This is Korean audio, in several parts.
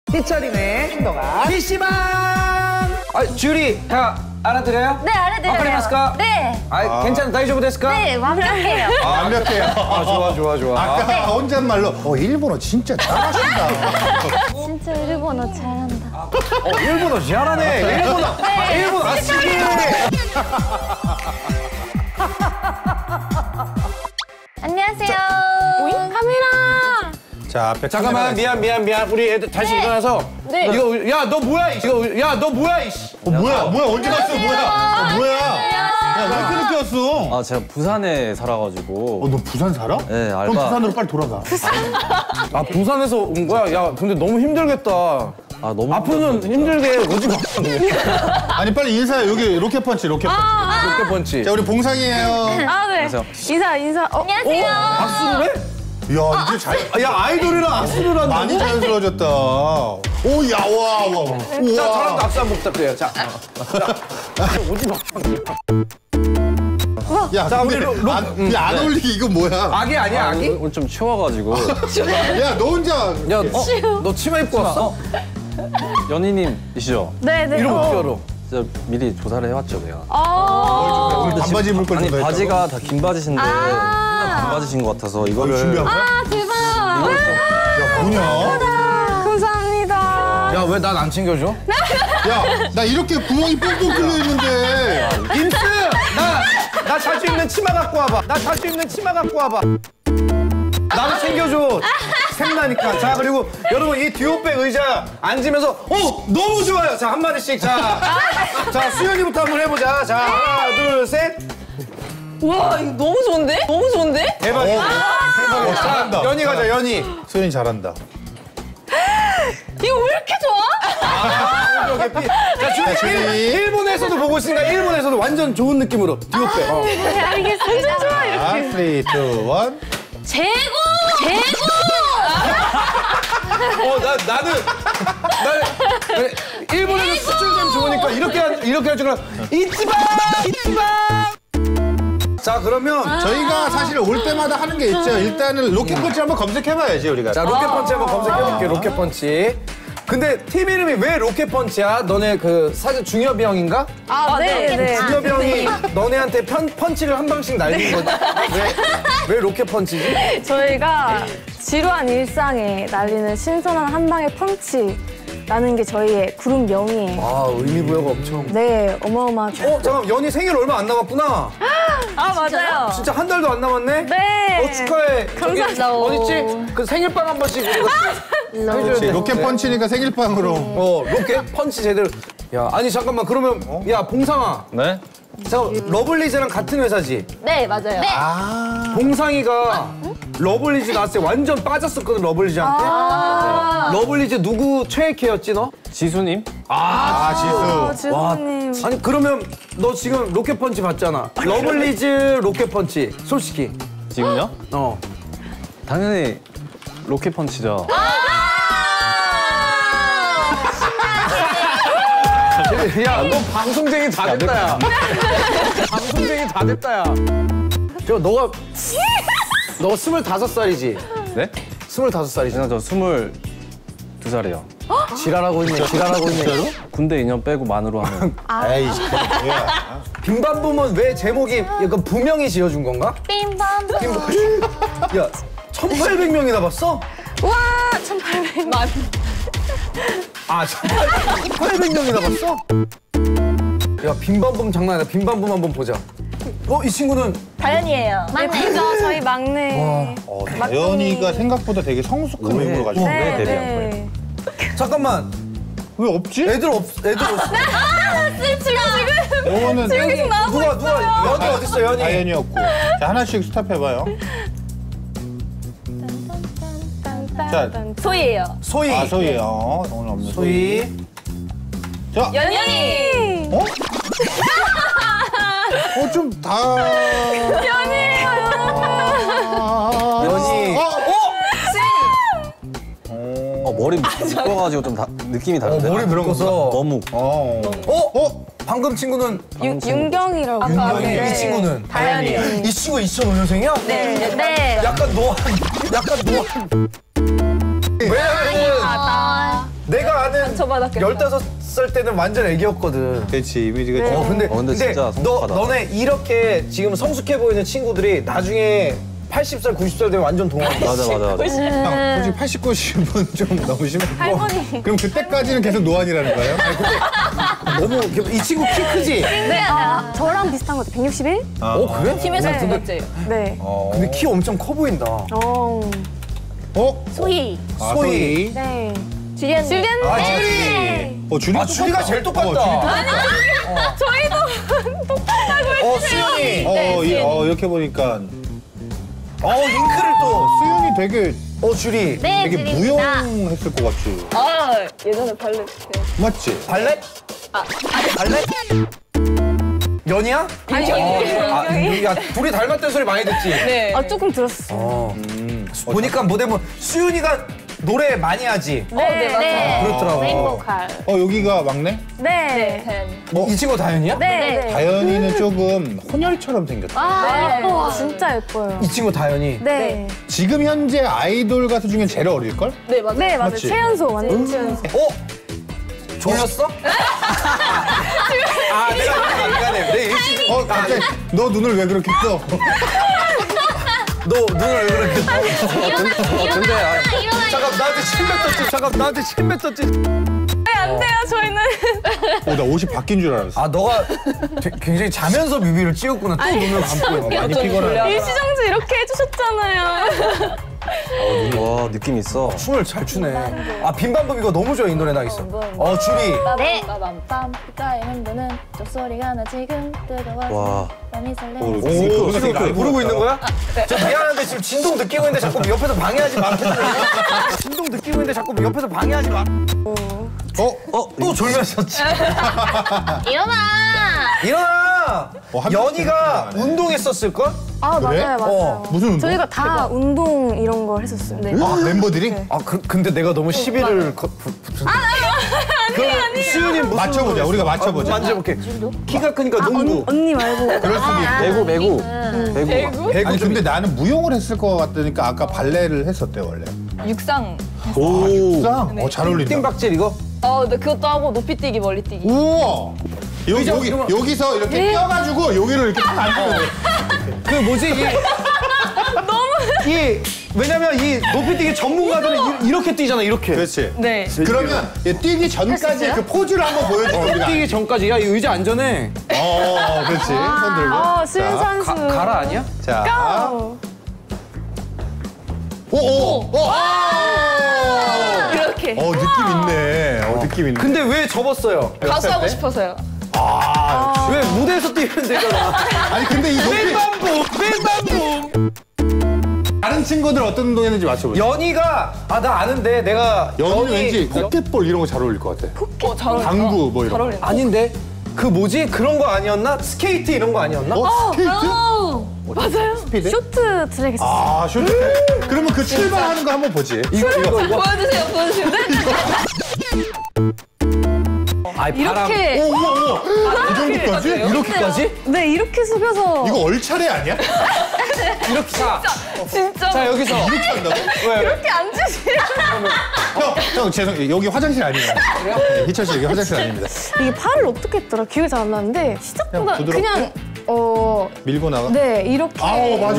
희철이네 신동아 PC방. 주리 다 알아들어요? 네, 알아들어요. 와카리마스까? 네. 괜찮아, 다이조부 데스까? 네, 완벽해요. 완벽해요. 좋아. 아까 혼잣말로 일본어 진짜 잘하신다. 진짜 일본어 잘한다. 일본어 잘하네. 일본어 아시기. 안녕하세요. 카메라. 자, 앞에 잠깐만, 미안. 우리 애들 다시 일어나서. 네. 이거, 야, 너 뭐야, 너 뭐야, 이씨. 뭐야? 언제 갔어? 뭐야? 야, 왜 이렇게 늦게 왔어? 아, 제가 부산에 살아가지고. 너 부산 살아? 네, 알바. 그럼 부산으로 빨리 돌아가. 부산에서 온 거야? 야, 근데 너무 힘들겠다. 너무 앞으로는 힘들게 오지 마. 아니, 빨리 인사해. 여기 로켓펀치. 로켓펀치. 자, 우리 봉상이에요. 네. 안녕하세요. 인사. 안녕하세요. 악수를 해? 야, 이제 잘. 야, 아이돌이랑 악수를 한다고? 많이 자연스러워졌다. 오, 야, 와. 자, 저랑 악수 한번 부탁드려요. 자, 오지 마. 야, 자, 근데 우리 안 어울리게 이거 뭐야? 악이 아니야, 악이? 오늘 좀 추워가지고. 야, 너 혼자. 야, 너 치마 입고 왔어? 연희님이시죠? 네네. 이름 어떻게 알아? 진짜 미리 조사를 해왔죠, 내가. 우리 반바지 입을 걸 아니, 준비했다고? 바지가 다 긴 바지신데 반바지신 것 같아서 이거를. 준비한 거야? 대박. 야, 뭐냐? 감사합니다. 야, 왜 난 안 챙겨줘? 야, 나 이렇게 구멍이 뽕뽕 뚫려 있는데. 임스! 나 자주 입는 치마 갖고 와봐. 나도 챙겨줘. 생나니까. 자, 그리고 여러분 이 듀오백 의자 앉으면서 너무 좋아요. 자, 한 마디씩. 자, 수연이부터 한번 해보자. 자, 하나, 둘, 셋. 와, 이거 너무 좋은데? 대박이야. 대박이야. 자, 잘한다. 연희 가자, 연희. 소연이 잘한다. 이거 왜 이렇게 좋아? 자, 주리. 일본에서도 보고 있으니까 일본에서도 완전 좋은 느낌으로 듀오백. 네, 알겠습니다. 자, 3, 2, 1. 최고. 나는 일본에서 수출점 좋으니까 이렇게 할 줄 알아. 이치바. 자, 그러면 저희가 사실 올 때마다 하는 게 있죠. 일단은 로켓펀치 한번 검색해봐야지, 우리가. 자, 로켓펀치 한번 검색해볼게. 로켓펀치. 근데 팀 이름이 왜 로켓펀치야? 너네 그 사실 중엽이 형인가? 네. 중엽이 형이 너네한테 펀치를 한 방씩 날리는 거지. 왜 로켓펀치지? 저희가 지루한 일상에 날리는 신선한 한 방의 펀치라는 게 저희의 그룹 명이에요. 의미부여가 엄청. 네, 어마어마하죠. 잠깐, 연희 생일 얼마 안 남았구나. 맞아요. 진짜 한 달도 안 남았네? 네. 축하해. 감사합니다. 어딨지? 그 생일빵 한 번씩 해줘야 돼. 로켓펀치니까 생일빵으로. 로켓펀치 제대로. 야, 아니 잠깐만, 그러면 야, 봉상아. 네? 러블리즈랑 같은 회사지? 네, 맞아요. 네. 봉상이가 러블리즈 나왔을 때 완전 빠졌었거든, 러블리즈한테. 러블리즈 누구 최애캐였지, 너? 지수님? 지수. 지수님. 아니, 그러면 너 지금 로켓펀치 봤잖아. 러블리즈 로켓펀치, 솔직히. 지금요? 당연히 로켓펀치죠. 야, 너 방송쟁이 다 됐다, 야. 방송쟁이 다 됐다, 야. 너가 25살이지? 네? 25살이지? 저 22살이요. 지랄하고 있네. 진짜로? 군대 2년 빼고 만으로 하면. 에이, 뭐야. 빔밤붐은 왜 제목이 약간 부명이 지어준 건가? 빔밤. 야, 1,800명이나 봤어? 와, 1,800만. 1,800명이나 봤어? 야, 빔밤붐 장난 아니다. 빔밤붐 한번 보자. 이 친구는 다현이에요. 맞죠? 저희 막내. 다현이가 생각보다 되게 성숙한 외모를 가지고. 네. 잠깐만. 왜 없지? 애들 없어. 지금. 영어는 누가 연이 어딨어, 연이? 다현이었고. 자, 하나씩 스탑해봐요. 자, 소희예요. 소희. 소희요. 오늘 없는 소희. 자, 연연이. 좀 다. 연이. 머리 묶어가지고 좀 느낌이 다른데? 머리 묶어서. 너무. 방금 친구는 윤경이라고. 윤경이. 이 친구는 다현이. 이 친구 2005년생이야? 네. 약간 노안. 왜냐면은 내가 상처받았겠다. 15살 때는 완전 애기였거든. 그렇지, 이미지가 좀. 근데 진짜 성숙하다. 너네 이렇게 지금 성숙해 보이는 친구들이 나중에 80살, 90살 되면 완전 동안이야. 맞아. 형, 솔직히 89, 90은 좀 너무 심해. 할머니. 그럼 그때까지는 계속 노안이라는 거예요? 너무 이 친구 키 크지? 네, 저랑 비슷한 것 같아요. 161? 그래? 팀에서 네. 두 번째예요. 네. 근데 키 엄청 커 보인다. 소희. 소희. 네. 주리안. 줄리안. 주리. 줄이 주리가 제일 똑같다. 저희도 똑같다고 수연이. 이렇게 보니까 잉크를 또. 수윤이 되게 주리. 네, 되게 줄입니다. 무용했을 것 같지. 아, 예전에 발레. 맞지? 발렛? 발렛? 연이야? 야, 둘이 닮았다는 소리 많이 듣지? 네. 조금 들었어. 보니까 뭐 되면 수윤이가 노래 많이 하지? 네. 그렇더라고. 레인보우 칼. 여기가 막내? 네. 다현이. 이 친구 다현이야? 네. 다현이는 조금 혼혈처럼 생겼다. 예뻐. 진짜 예뻐요. 이 친구 다현이? 네. 지금 현재 아이돌 가수 중에 제일 어릴걸? 네, 맞아요. 네, 맞아요. 맞지? 최연소, 완전 최연소. 졸렸어? 내가 미안해. 내 일찍. 갑자기 너 눈을 왜 그렇게 떠? 너 눈을 왜 그렇게 떠? 근데 일어나. 잠깐, 나한테 침 뱉었지? 나한테 침 뱉었지? 안 돼요, 저희는. 나 옷이 바뀐 줄 알았어. 너가 굉장히 자면서 뮤비를 찍었구나. 또 눈을 감고. 많이 피곤하다. 일시정지 이렇게 해주셨잖아요. 와 느낌 있어. 춤을 잘 추네. 빈밤법 이거 너무 좋아. 이 노래 나 있어. 주리. 네. 빰빰빰 빛깔 흔드는 쪽소리가 나 지금 뜨거워서 와. 맘이 설레는 오, 지금 부르고 있는 거야? 저 미안한데 지금 진동 느끼고 있는데 자꾸 옆에서 방해하지 마. 진동 느끼고 있는데 자꾸 옆에서 방해하지 마. 또 졸면섰지. 일어나. 일어나. 한 연희가 명씩 운동했었을걸? 그래? 맞아요. 무슨 운동? 저희가 다 운동 이런 걸 했었어요. 네. 멤버들이? 근데 내가 너무 시비를 아니. 수윤이 무슨 맞춰보자. 우리가 맞춰보자. 만져볼게. 키가 크니까 농구. 언니 말고. 그럴 수도 있고. 배구. 아니 근데 나는 무용을 했을 것 같으니까 아까 발레를 했었대 원래. 육상. 쌍? 잘 어울린다. 띵박질 이거? 네, 그것도 하고 높이뛰기, 멀리뛰기. 우와. 여기서 이렇게 껴가지고 여기를 이렇게 딱 앉으면 돼. 그 뭐지? 왜냐면 이 높이뛰기 전문가들은 이렇게 뛰잖아, 이렇게. 그렇지. 네. 그러면 뛰기 전까지 그 포즈를 한번 보여줄게. 우리가. 뛰기 전까지. 야, 이 의자 안전해. 그렇지. 손 들고. 수윤 자, 선수. 가라 아니야? 자. 이렇게. 느낌 있네. 느낌 있네. 근데 왜 접었어요? 가수 하고 때? 싶어서요. 왜 무대에서 뛰면 되잖아. 아니 근데 이 높이 뺀밤붐. 다른 친구들 어떤 운동했는지 맞춰보자. 연희가 나 아는데 내가 연이 왠지 포켓볼 이런 거 잘 어울릴 것 같아. 잘 어울린다. 당구 뭐 이런 잘 거. 어울린다. 아닌데 그 뭐지? 그런 거 아니었나? 스케이트 이런 거 아니었나? 스케이트? 맞아요. 스피드? 쇼트 트랙 했었어요. 쇼트. 그러면 그 출발하는 거 한번 보지. 이거. 보여주세요, 보여주세요. 이렇게. 우와. 그 정도까지? 이렇게까지? 네, 이렇게 숙여서. 이거 얼차례 아니야? 이렇게 진짜. 자 여기서 이렇게 한다고? 왜? 이렇게 앉으시면. 형 죄송해요. 여기 화장실 아니에요. 희철 씨 여기 화장실 아닙니다. 이게 팔을 어떻게 했더라? 기억이 잘 안 나는데 시작보다 그냥 그냥 밀고 나가? 네, 이렇게. 맞아.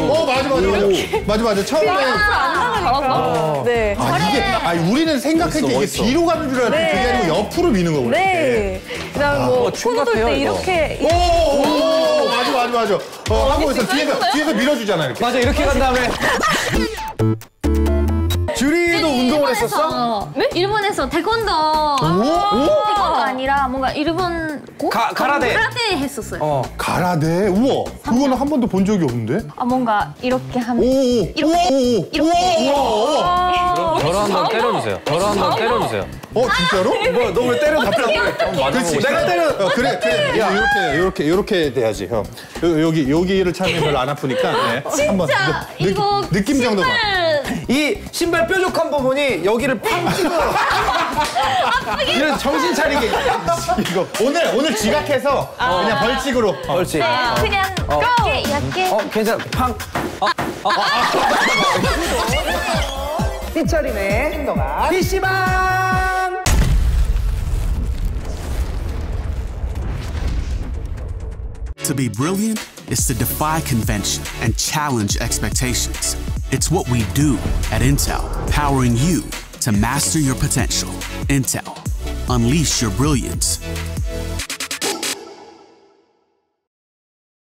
맞아. 처음에. 잘한다. 네. 우리는 생각할 때 이게 멋있어. 뒤로 가는 줄 알았는데 그게 아니고 옆으로 미는 거구나. 네. 그다음 뭐 춤 코너 돌 같아요, 때 이거. 이렇게. 맞아. 하고 있어. 뒤에서 밀어주잖아, 이렇게. 맞아 이렇게 간 다음에 주리도 운동을 했었어? 네? 일본에서 태권도. 태권도 아니라 뭔가 일본 가라데. 가라데 했었어요. 가라데? 우와. 그거는 한 번도 본 적이 없는데? 뭔가 이렇게 하면 저를 한번 때려주세요. 진짜로? 뭐야 너 왜 때려 답답해? 그렇지. 내가 때려. 그래. 이렇게 돼야지, 형. 여기를 차면 별로 안 아프니까. 네. 한번 이거 느낌 정도만. 이 신발 뾰족한 부분이 여기를 팡 치고 이런 정신 차리게 이거 오늘 지각해서 그냥 벌칙으로. 그렇지. 그냥 얇게 괜찮아 팡 삐처리네 행동아 PC방 To be brilliant is to defy convention and challenge expectations. It's what we do at Intel, powering you to master your potential. Intel, unleash your brilliance.